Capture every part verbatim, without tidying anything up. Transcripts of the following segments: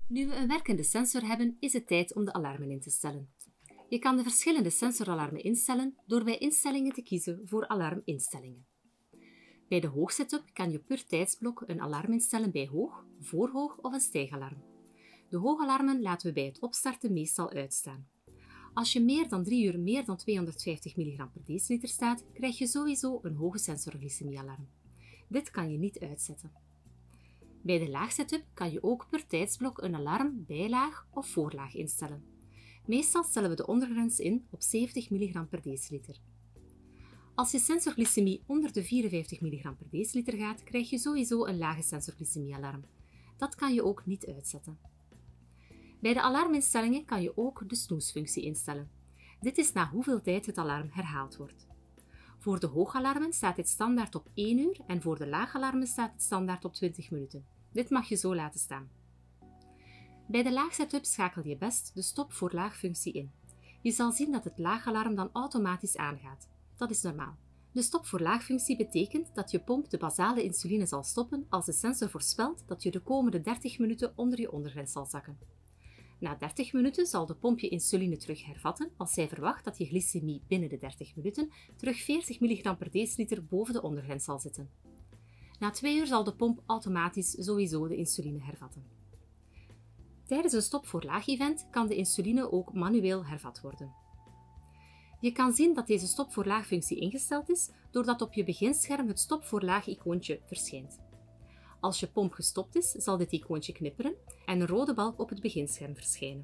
Nu we een werkende sensor hebben, is het tijd om de alarmen in te stellen. Je kan de verschillende sensoralarmen instellen door bij instellingen te kiezen voor alarminstellingen. Bij de hoogsetup kan je per tijdsblok een alarm instellen bij hoog, voorhoog of een stijgalarm. De hoogalarmen laten we bij het opstarten meestal uitstaan. Als je meer dan drie uur meer dan tweehonderdvijftig milligram per deciliter staat, krijg je sowieso een hoge sensorglycemie-alarm. Dit kan je niet uitzetten. Bij de laagsetup kan je ook per tijdsblok een alarm bijlaag of voorlaag instellen. Meestal stellen we de ondergrens in op zeventig milligram per deciliter. Als je sensorglycemie onder de vierenvijftig milligram per deciliter gaat, krijg je sowieso een lage sensorglycemie-alarm. Dat kan je ook niet uitzetten. Bij de alarminstellingen kan je ook de snoesfunctie instellen. Dit is na hoeveel tijd het alarm herhaald wordt. Voor de hoogalarmen staat dit standaard op één uur en voor de laagalarmen staat het standaard op twintig minuten. Dit mag je zo laten staan. Bij de laagsetup schakel je best de stop-voor-laag-functie in. Je zal zien dat het laagalarm dan automatisch aangaat. Dat is normaal. De stop-voor-laag-functie betekent dat je pomp de basale insuline zal stoppen als de sensor voorspelt dat je de komende dertig minuten onder je ondergrens zal zakken. Na dertig minuten zal de pomp je insuline terug hervatten als zij verwacht dat je glycemie binnen de dertig minuten terug veertig milligram per deciliter boven de ondergrens zal zitten. Na twee uur zal de pomp automatisch sowieso de insuline hervatten. Tijdens een stop-voor-laag-event kan de insuline ook manueel hervat worden. Je kan zien dat deze stop-voor-laag-functie ingesteld is doordat op je beginscherm het stop-voor-laag-icoontje verschijnt. Als je pomp gestopt is, zal dit icoontje knipperen en een rode balk op het beginscherm verschijnen.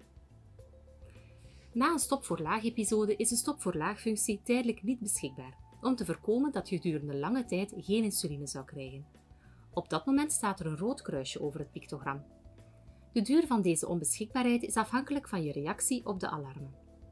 Na een stop-voor-laag-episode is de stop-voor-laag-functie tijdelijk niet beschikbaar, om te voorkomen dat je gedurende lange tijd geen insuline zou krijgen. Op dat moment staat er een rood kruisje over het pictogram. De duur van deze onbeschikbaarheid is afhankelijk van je reactie op de alarmen.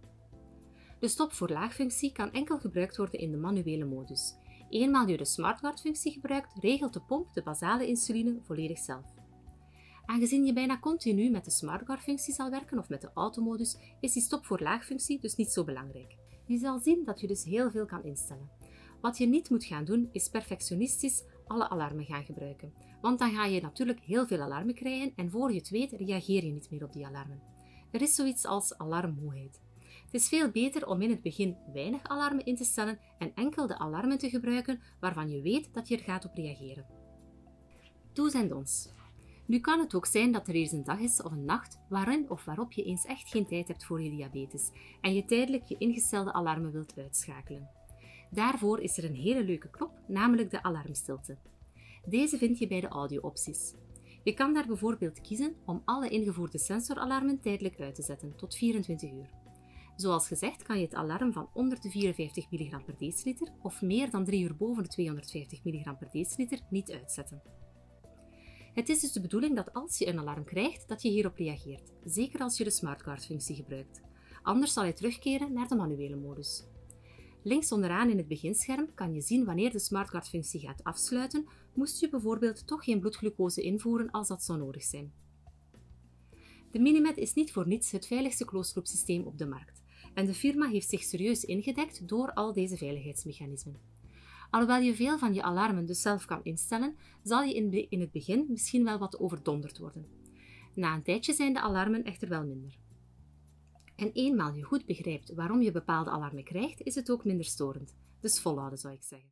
De stop-voor-laag-functie kan enkel gebruikt worden in de manuele modus. Eenmaal je de SmartGuard-functie gebruikt, regelt de pomp de basale insuline volledig zelf. Aangezien je bijna continu met de SmartGuard-functie zal werken of met de automodus, is die stop-voor-laag-functie dus niet zo belangrijk. Je zal zien dat je dus heel veel kan instellen. Wat je niet moet gaan doen, is perfectionistisch alle alarmen gaan gebruiken. Want dan ga je natuurlijk heel veel alarmen krijgen en voor je het weet reageer je niet meer op die alarmen. Er is zoiets als alarmmoeheid. Het is veel beter om in het begin weinig alarmen in te stellen en enkel de alarmen te gebruiken waarvan je weet dat je er gaat op reageren. Do's en don'ts. Nu kan het ook zijn dat er eens een dag is of een nacht waarin of waarop je eens echt geen tijd hebt voor je diabetes en je tijdelijk je ingestelde alarmen wilt uitschakelen. Daarvoor is er een hele leuke knop, namelijk de alarmstilte. Deze vind je bij de audio-opties. Je kan daar bijvoorbeeld kiezen om alle ingevoerde sensoralarmen tijdelijk uit te zetten, tot vierentwintig uur. Zoals gezegd kan je het alarm van onder de vierenvijftig milligram per deciliter of meer dan drie uur boven de tweehonderdvijftig milligram per deciliter niet uitzetten. Het is dus de bedoeling dat als je een alarm krijgt, dat je hierop reageert, zeker als je de SmartGuard-functie gebruikt. Anders zal hij terugkeren naar de manuele modus. Links onderaan in het beginscherm kan je zien wanneer de SmartGuard-functie gaat afsluiten, moest je bijvoorbeeld toch geen bloedglucose invoeren als dat zou nodig zijn. De Minimed is niet voor niets het veiligste closed-loop systeem op de markt. En de firma heeft zich serieus ingedekt door al deze veiligheidsmechanismen. Alhoewel je veel van je alarmen dus zelf kan instellen, zal je in het begin misschien wel wat overdonderd worden. Na een tijdje zijn de alarmen echter wel minder. En eenmaal je goed begrijpt waarom je bepaalde alarmen krijgt, is het ook minder storend. Dus volhouden zou ik zeggen.